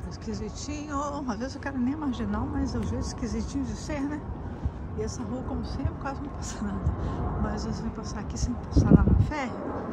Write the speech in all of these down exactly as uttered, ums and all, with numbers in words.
esquisitinho. Às vezes o cara nem é marginal, mas é o jeito esquisitinho de ser, né? E essa rua, como sempre, quase não passa nada. Mas eu vim passar aqui sem passar lá na fé.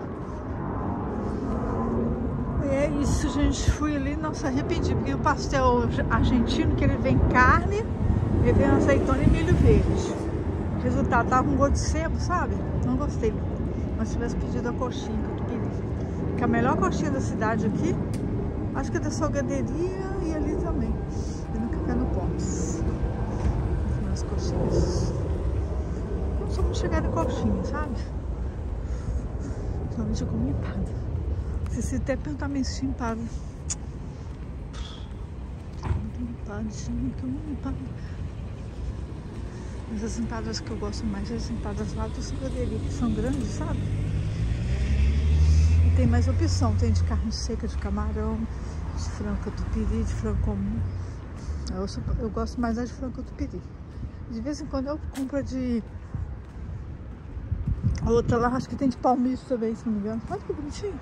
E é isso, gente. Fui ali, nossa, arrependi. Porque o pastel argentino, que ele vem carne, ele vem azeitona e milho verde. O resultado tava um gosto de sebo, sabe? Não gostei. Mas se tivesse pedido a coxinha que eu pedi, que é a melhor coxinha da cidade aqui, acho que é da salgaderia e ali também. E no Café no Pontes. As coxinhas. Não sou muito chegada em coxinha, sabe? Normalmente eu como empada. Se você até perguntar minha se empada. Empada, que eu não empada. Mas as empadas que eu gosto mais são as empadas lá do salgaderia, que são grandes, sabe? E tem mais opção. Tem de carne seca, de camarão, de frango catupiry, de frango comum. Eu, sou, eu gosto mais da de frango catupiry. De vez em quando eu compro de outra lá, acho que tem de palmito também, se não me engano. Olha que bonitinho.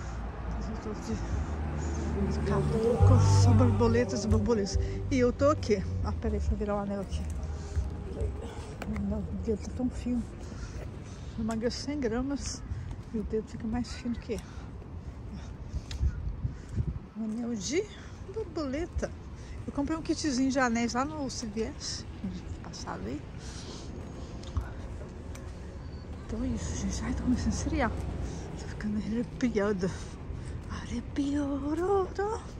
São borboletas e borboletas. E eu tô aqui. Ah, peraí, deixa eu virar o anel aqui. Meu dedo tá tão fino. Eu emagreço cem gramas e o dedo fica mais fino que um anel de borboleta. Eu comprei um kitzinho de anéis lá no C V S. Passado aí. Então é isso, gente. Ai, tô começando a esfriar. Tô ficando arrepiada. Arrepiou.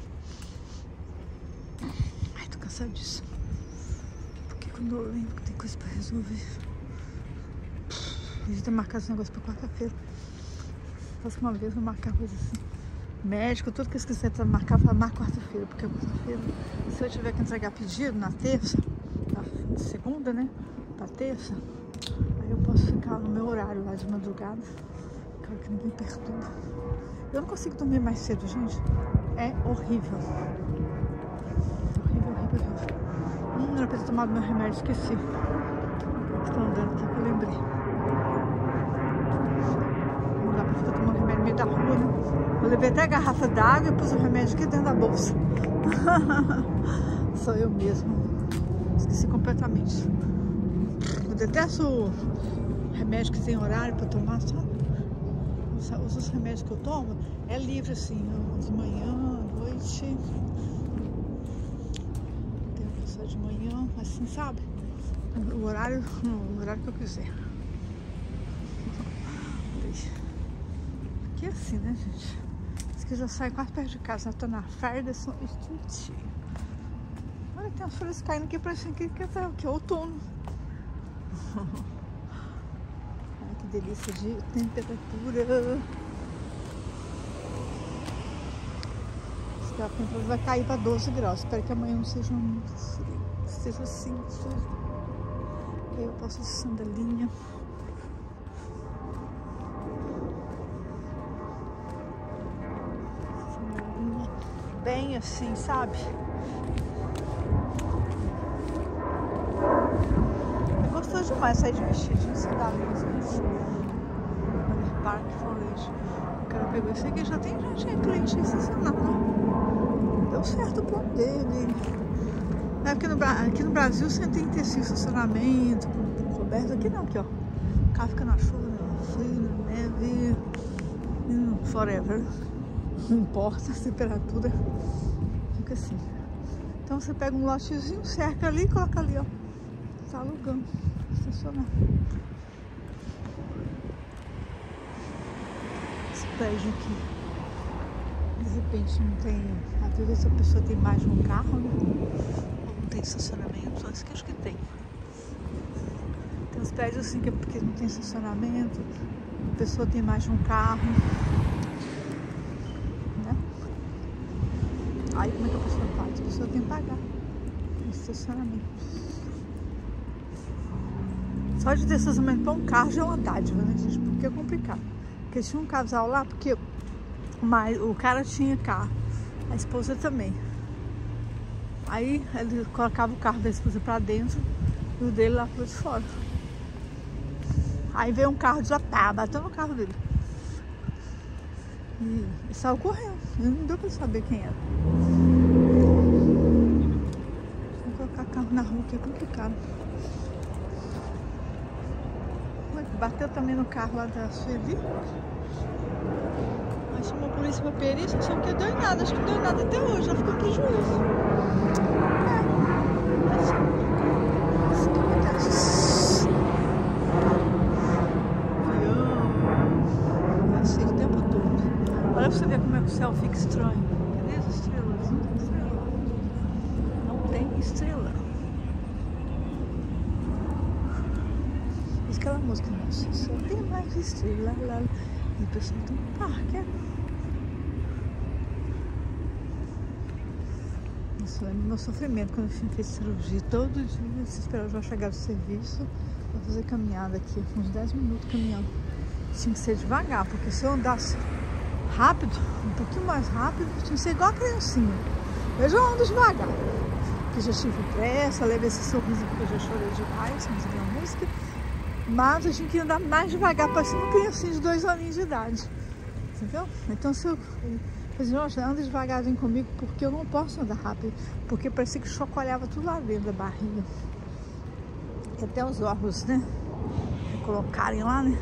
Ai, tô cansadíssima. Porque quando eu lembro que tem coisa pra resolver. A gente tem marcado esse negócio pra quarta-feira. Próxima vez eu vou marcar coisa assim. Médico, tudo que eu esqueci de marcar pra marcar quarta-feira. Porque quarta-feira, se eu tiver que entregar pedido na terça, na segunda, né? Pra terça, aí eu posso ficar no meu horário lá de madrugada. Claro que ninguém perturba. Eu não consigo dormir mais cedo, gente. É horrível. Horrível, horrível, horrível. Hum, era pra ter tomado meu remédio, esqueci. Estou andando aqui que eu lembrei. Não dá pra ficar tomando remédio no meio da rua, né? Eu levei até a garrafa d'água e pus o remédio aqui dentro da bolsa. Sou eu mesmo. Esqueci completamente. Eu detesto remédio que tem horário pra tomar, sabe? Os, os remédios que eu tomo é livre assim, de manhã, à noite. Tenho só de manhã, assim, sabe? O horário, o horário que eu quiser. Aqui é assim, né, gente? Isso que eu já saio quase perto de casa, eu tô na Ferguson Street. Olha, tem umas folhas caindo aqui, parecendo que, que, é, que é outono. Olha que delícia de temperatura. A temperatura vai cair para doze graus. Espero que amanhã não seja muito frio. Esteja assim, seja. Aí eu posso de sandalinha. Sandalinha. Bem assim, sabe? É gostoso demais sair de vestidinho, sandalinha, assim. Olha, Park Forage. O cara pegou esse aqui, já tem gente, cliente sensacional, né? Deu certo o plano dele. É porque no, aqui no Brasil você tem que ter assim, estacionamento, coberto. Aqui não, aqui ó. O carro fica na chuva, no frio, na neve, forever. Não importa a temperatura, fica assim. Então você pega um lotezinho, cerca ali e coloca ali, ó. Tá alugando, estacionar. Esse prédio aqui. De repente não tem, às vezes a pessoa tem mais de um carro, né? Ou não tem estacionamento, só isso que acho que tem. Tem uns prédios assim que é porque não tem estacionamento, a pessoa tem mais de um carro, né? Aí como é que a pessoa faz? A pessoa tem que pagar o estacionamento. Só de ter estacionamento para um carro já é uma dádiva, né, gente? Porque é complicado. Porque tinha um casal lá, porque mas o cara tinha carro, a esposa também. Aí ele colocava o carro da esposa pra dentro e o dele lá por de fora. Aí veio um carro de pá, bateu no carro dele. E, e saiu correndo. E não deu pra saber quem era. na rua que é complicado. Bateu também no carro lá da Sueli. Aí chamou a polícia pra perícia, só que deu em nada, acho que não deu em nada até hoje, já ficou prejuízo. É, mas isso que acontece. Eu sei o tempo todo. Olha pra você ver como é que o céu fica estranho. Cadê as estrelas? Não tem estrela. Não tem estrela. Aquela música, nossa, só tem mais estrela, lá, lá. E o pessoal tem um parque, é? Nossa, lembro do meu sofrimento quando eu fiz cirurgia. Todo dia eu esperava já chegar do serviço para fazer caminhada aqui, uns dez minutos caminhando. Tinha que ser devagar, porque se eu andasse rápido, um pouquinho mais rápido, tinha que ser igual a criancinha. Eu já ando devagar, porque já tive pressa, levei esse sorriso porque eu já chorei demais, mas vi a música. Mas eu tinha que andar mais devagar, parecendo uma criancinha de dois aninhos de idade. Entendeu? Então se eu... Eu falei, nossa, anda devagarzinho comigo, porque eu não posso andar rápido. Porque parecia que chacoalhava tudo lá dentro da barriga. E até os órgãos, né? Colocarem lá, né?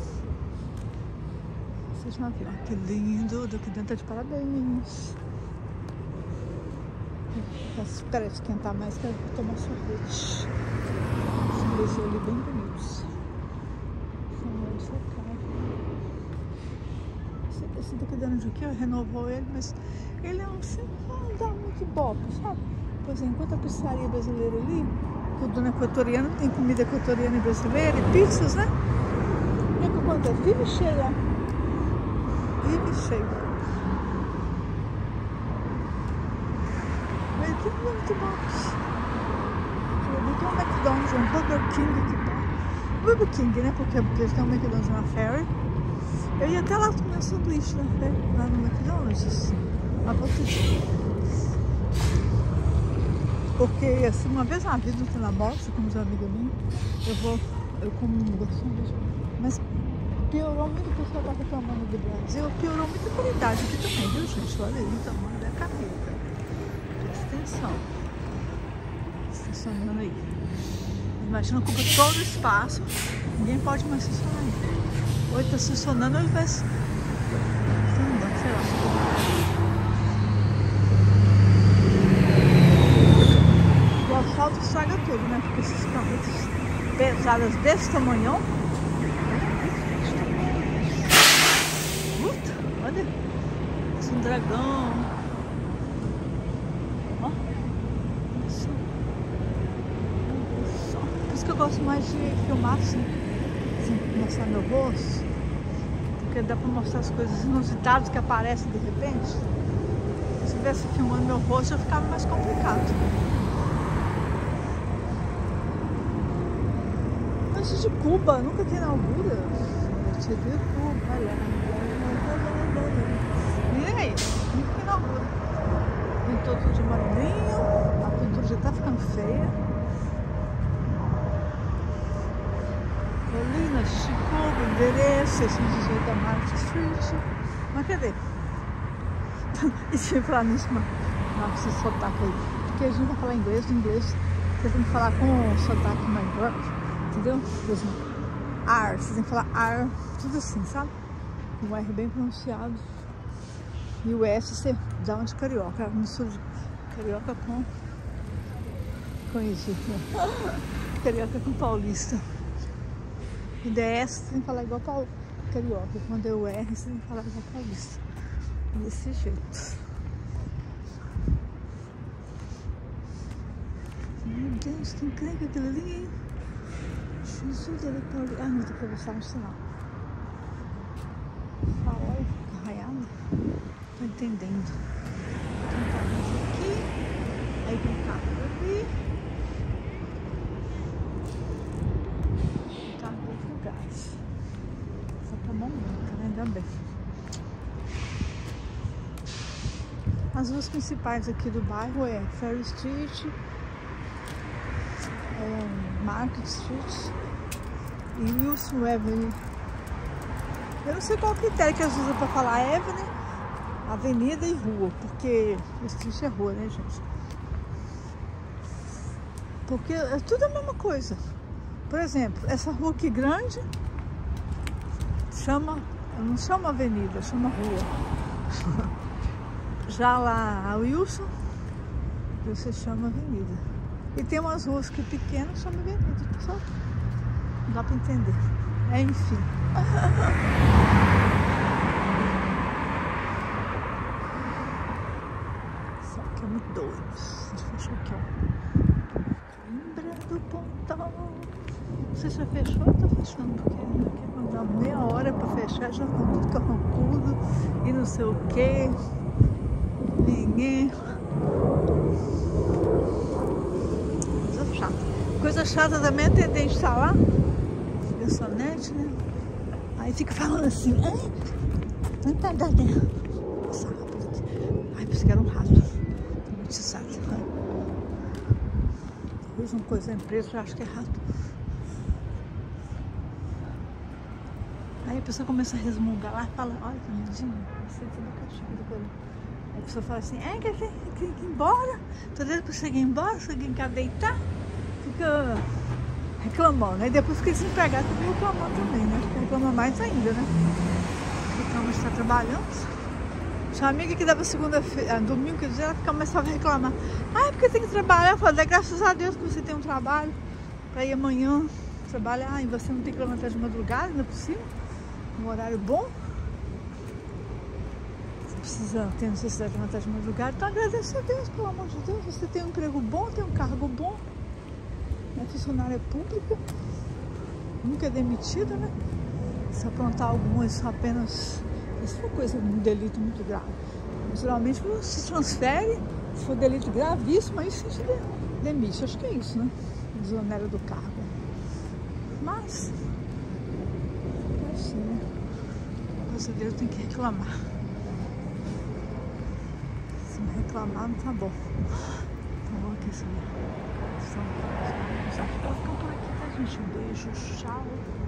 Vocês vão ver, ó, que lindo. Daqui dentro tá de parabéns. Espera esquentar mais, quero tomar sorvete. Sorvete ali bem bonitos. Esse daqui dentro aqui, renovou ele, mas ele é um assim, não dá muito bobo, sabe? Por exemplo, enquanto a pizzaria brasileira ali, que o dono é equatoriano, tem comida equatoriana e brasileira e pizzas, né? E o que acontece? Vive cheio lá. Vive cheio. Mas aqui não é muito bom. Tem um McDonald's, um Burger King aqui. Burger King, né? Porque, porque eles têm um McDonald's na Ferry. Eu ia até lá comer um sanduíche na Ferry, lá no McDonald's. Lá pra outro. Porque assim, uma vez na vida, eu tô na bolsa com os amigos minhos, eu vou, eu como um sanduíche. Mas piorou muito, o pessoal tá reclamando do Brasil, piorou muito a qualidade aqui também, viu gente? Olha aí o tamanho da carreta. Presta atenção. Estacionando aí. Imagina, ocupa todo o espaço, ninguém pode mais estacionar aí. Ou ele tá estacionando, ou ele vai... Sei lá. O asfalto estraga tudo, né? Porque esses carretas pesadas desse tamanhão. Puta, olha. Esse é um dragão. Ó. Isso. Por isso que eu gosto mais de filmar assim. Assim, mostrar meu rosto. Porque dá pra mostrar as coisas inusitadas que aparecem de repente. Se eu estivesse filmando meu rosto, já ficava mais complicado. Mas de Cuba, nunca que inaugura. Te vi Cuba, e aí? Nunca que inaugura. Pintou tudo de amarelinho, a pintura já tá ficando feia. Colina, Chicago, endereço, seiscentos e dezoito da Market Street. Mas cadê? E se eu falar nisso, mano? Não, esse sotaque aí. Porque a gente vai falar inglês, do inglês você tem que falar com o sotaque mais grosso, entendeu? Por exemplo, ar, você tem que falar ar, tudo assim, sabe? O R bem pronunciado. E o S você dá uma de carioca, mistura de carioca com. Com isso. Carioca com paulista. E D S você tem que falar igual para carioca. Quando é o R, você tem que falar igual paulista. Desse jeito. Meu Deus, quem crê que aquilo ali, hein? Jesus, ele é paulista. Ah, não, tem que atravessar no sinal. Fala, fica raiado. Tô entendendo. Tem um carro aqui. Aí tem um carro ali. Só tá bom, né? Ainda bem. As ruas principais aqui do bairro é Ferry Street, é Market Street e Wilson Avenue. Eu não sei qual critério que eles usam para falar Avenue, avenida e rua, porque Street é rua, né, gente? Porque é tudo a mesma coisa. Por exemplo, essa rua aqui grande chama, não chama avenida, chama rua. Já lá a Wilson, você chama avenida. E tem umas ruas que pequenas chamam avenida, pessoal. Não dá para entender. É, enfim. Isso aqui é muito doido. Deixa eu fechar aqui, ó. Coimbra do Pontão. Não sei se já fechou ou tá fechando, porque aqui quando dá meia hora para fechar já tá muito carrancudo e não sei o que. Ninguém. Coisa chata. Coisa chata também é atendente estar lá. Garçonete, né? Aí fica falando assim, é? Não tá dando. Nossa, rápido. Ai, pensei que era um rato. Tô muito cessada. Talvez uma coisa da empresa, eu acho que é rato. Aí a pessoa começa a resmungar lá e fala, olha que lindinho, você tem um cachorro do coelho. Aí a pessoa fala assim, é, quer, quer, quer ir embora? Tô dando pra você ir embora, se alguém quer deitar, fica reclamando. Aí depois fica desempregado, fica reclamando também, né? Fica reclamando mais ainda, né? Reclama de estar trabalhando. Tinha uma amiga que dava segunda-feira, domingo, quer dizer, ela começava a reclamar. Ah, é porque tem que trabalhar. Eu falei, graças a Deus que você tem um trabalho pra ir amanhã trabalhar e você não tem que levantar de madrugada, não é possível. Um horário bom. Você precisa ter necessidade de levantar de madrugada. Então agradeça a Deus, pelo amor de Deus. Você tem um emprego bom, tem um cargo bom. É funcionária pública. Nunca é demitida, né? Se aprontar algumas apenas. Isso foi coisa, um delito muito grave. Geralmente você se transfere, se for delito gravíssimo, aí sim se demite. Acho que é isso, né? Desonera do cargo. Mas, é assim, né? O brasileiro tem que reclamar. Se não reclamar, não tá bom. Tá bom aqui, sim. Então, já fica por aqui, tá, gente? Um beijo, tchau.